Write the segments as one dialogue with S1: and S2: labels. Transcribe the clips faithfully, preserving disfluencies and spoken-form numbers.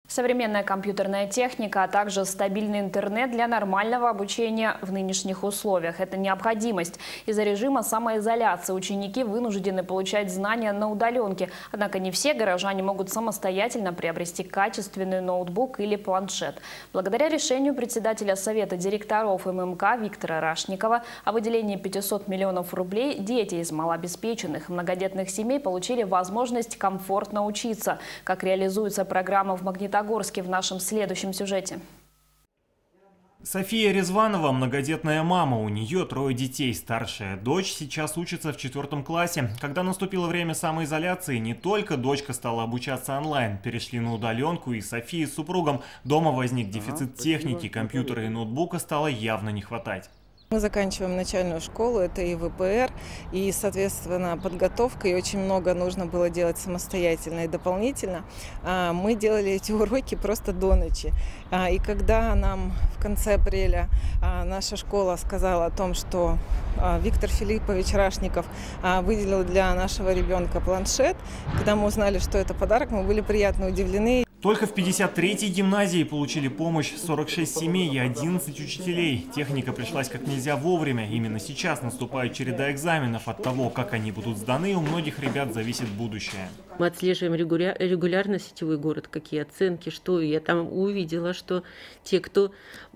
S1: Современная компьютерная техника, а также стабильный интернет для нормального обучения в нынешних условиях. Это необходимость. Из-за режима самоизоляции ученики вынуждены получать знания на удаленке. Однако не все горожане могут самостоятельно приобрести качественный ноутбук или планшет. Благодаря решению председателя Совета директоров эм эм ка Виктора Рашникова о выделении пятисот миллионов рублей дети из малообеспеченных многодетных семей получили возможность комфортно учиться. Как реализуется программа в Магнитогорске, в нашем следующем сюжете.
S2: София Резванова – многодетная мама. У нее трое детей. Старшая дочь сейчас учится в четвертом классе. Когда наступило время самоизоляции, не только дочка стала обучаться онлайн. Перешли на удаленку и Софии с супругом. Дома возник дефицит ага, техники, компьютера и ноутбука стало явно не хватать.
S3: Мы заканчиваем начальную школу, это и вэ пэ эр, и, соответственно, подготовка, и очень много нужно было делать самостоятельно и дополнительно. Мы делали эти уроки просто до ночи. И когда нам в конце апреля наша школа сказала о том, что Виктор Филиппович Рашников выделил для нашего ребенка планшет, когда мы узнали, что это подарок, мы были приятно удивлены.
S2: Только в пятьдесят третьей гимназии получили помощь сорок шесть семей и одиннадцать учителей. Техника пришлась как нельзя вовремя. Именно сейчас наступает череда экзаменов. От того, как они будут сданы, у многих ребят зависит будущее.
S4: Мы отслеживаем регулярно сетевой город, какие оценки, что. Я там увидела, что те, кто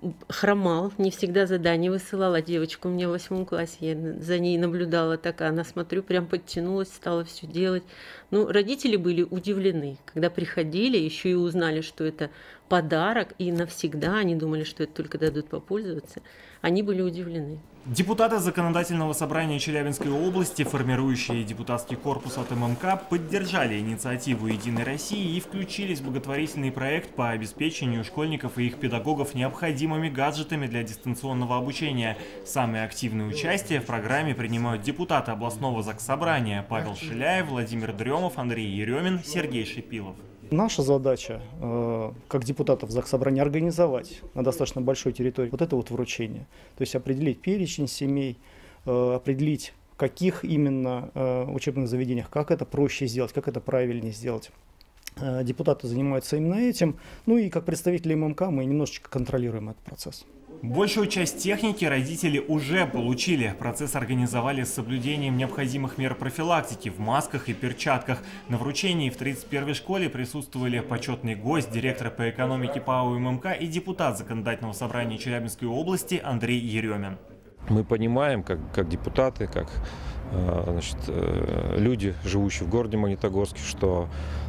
S4: хромал, не всегда задание высылала. Девочка у меня в восьмом классе, я за ней наблюдала, так она, смотрю, прям подтянулась, стала все делать. Ну, родители были удивлены, когда приходили, еще и узнали, что это подарок, и навсегда они думали, что это только дадут попользоваться. Они были удивлены.
S2: Депутаты Законодательного собрания Челябинской области, формирующие депутатский корпус от эм эм ка, поддержали инициативу «Единой России» и включились в благотворительный проект по обеспечению школьников и их педагогов необходимыми гаджетами для дистанционного обучения. Самое активное участие в программе принимают депутаты областного заксобрания Павел Шиляев, Владимир Дремов, Андрей Еремин, Сергей Шипилов.
S5: Наша задача, как депутатов Заксобрания, организовать на достаточно большой территории вот это вот вручение. То есть определить перечень семей, определить, в каких именно учебных заведениях, как это проще сделать, как это правильнее сделать. Депутаты занимаются именно этим. Ну и как представители эм эм ка мы немножечко контролируем этот процесс.
S2: Большую часть техники родители уже получили. Процесс организовали с соблюдением необходимых мер профилактики в масках и перчатках. На вручении в тридцать первой школе присутствовали почетный гость, директор по экономике ПАО эм эм ка и депутат Законодательного собрания Челябинской области Андрей Еремин.
S6: Мы понимаем, как, как депутаты, как значит, люди, живущие в городе Магнитогорске, что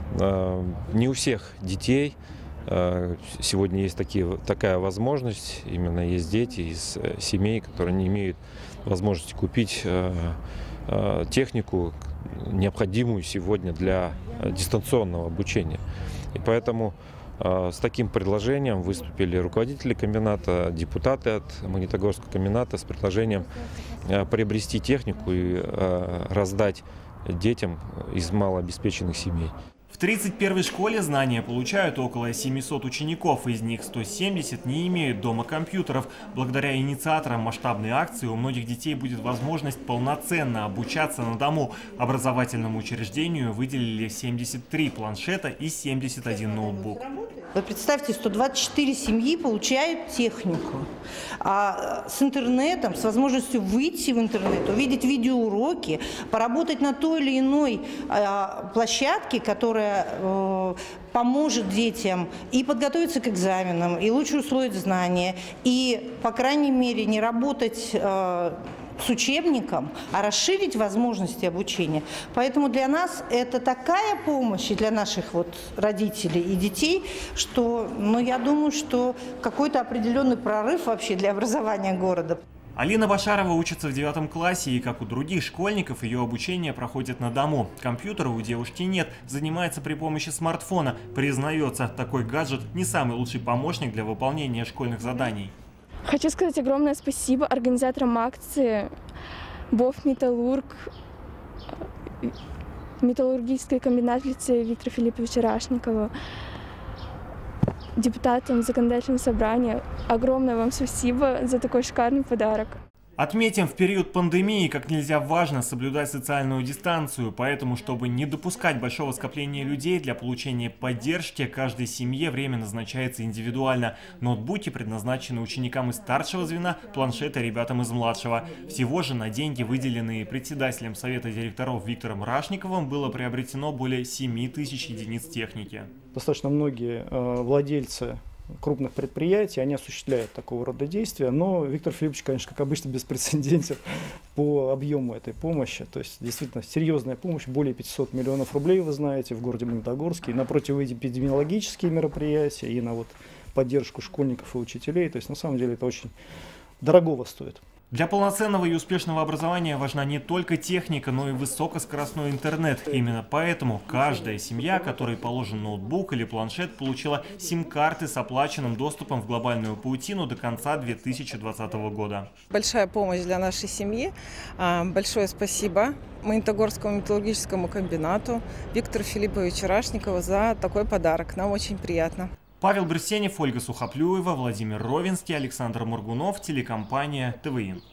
S6: не у всех детей сегодня есть такие, такая возможность. Именно есть дети из семей, которые не имеют возможности купить технику, необходимую сегодня для дистанционного обучения. И поэтому с таким предложением выступили руководители комбината, депутаты от Магнитогорского комбината с предложением приобрести технику и раздать детям из малообеспеченных семей.
S2: В тридцать первой школе знания получают около семисот учеников, из них сто семьдесят не имеют дома компьютеров. Благодаря инициаторам масштабной акции у многих детей будет возможность полноценно обучаться на дому. Образовательному учреждению выделили семьдесят три планшета и семьдесят один ноутбук.
S7: Вы представьте, сто двадцать четыре семьи получают технику. А с интернетом, с возможностью выйти в интернет, увидеть видеоуроки, поработать на той или иной а, площадке, которая а, поможет детям и подготовиться к экзаменам, и лучше усвоить знания, и, по крайней мере, не работать а, с учебником, а расширить возможности обучения. Поэтому для нас это такая помощь и для наших вот родителей и детей, что, ну, я думаю, что какой-то определенный прорыв вообще для образования города.
S2: Алина Башарова учится в девятом классе, и, как у других школьников, ее обучение проходит на дому. Компьютера у девушки нет, занимается при помощи смартфона. Признается, такой гаджет не самый лучший помощник для выполнения школьных заданий.
S8: Хочу сказать огромное спасибо организаторам акции, БОФ «Металлург», металлургический комбинат в лице Виктора Филипповича Рашникова, депутатам Законодательного собрания. Огромное вам спасибо за такой шикарный подарок.
S2: Отметим, в период пандемии как нельзя важно соблюдать социальную дистанцию, поэтому, чтобы не допускать большого скопления людей, для получения поддержки каждой семье время назначается индивидуально. Ноутбуки предназначены ученикам из старшего звена, планшеты ребятам из младшего. Всего же на деньги, выделенные председателем Совета директоров Виктором Рашниковым, было приобретено более семи тысяч единиц техники.
S5: Достаточно многие э, владельцы крупных предприятий, они осуществляют такого рода действия, но Виктор Филиппович, конечно, как обычно, беспрецедентен по объему этой помощи. То есть, действительно, серьезная помощь, более пятисот миллионов рублей, вы знаете, в городе Магнитогорске, и на противоэпидемиологические мероприятия, и на вот поддержку школьников и учителей. То есть, на самом деле, это очень дорогого стоит.
S2: Для полноценного и успешного образования важна не только техника, но и высокоскоростной интернет. Именно поэтому каждая семья, которой положен ноутбук или планшет, получила сим-карты с оплаченным доступом в глобальную паутину до конца две тысячи двадцатого года.
S3: Большая помощь для нашей семьи. Большое спасибо Магнитогорскому металлургическому комбинату Виктору Филипповичу Рашникову за такой подарок. Нам очень приятно.
S2: Павел Берсенев, Ольга Сухоплюева, Владимир Ровенский, Александр Моргунов, телекомпания ТВИ.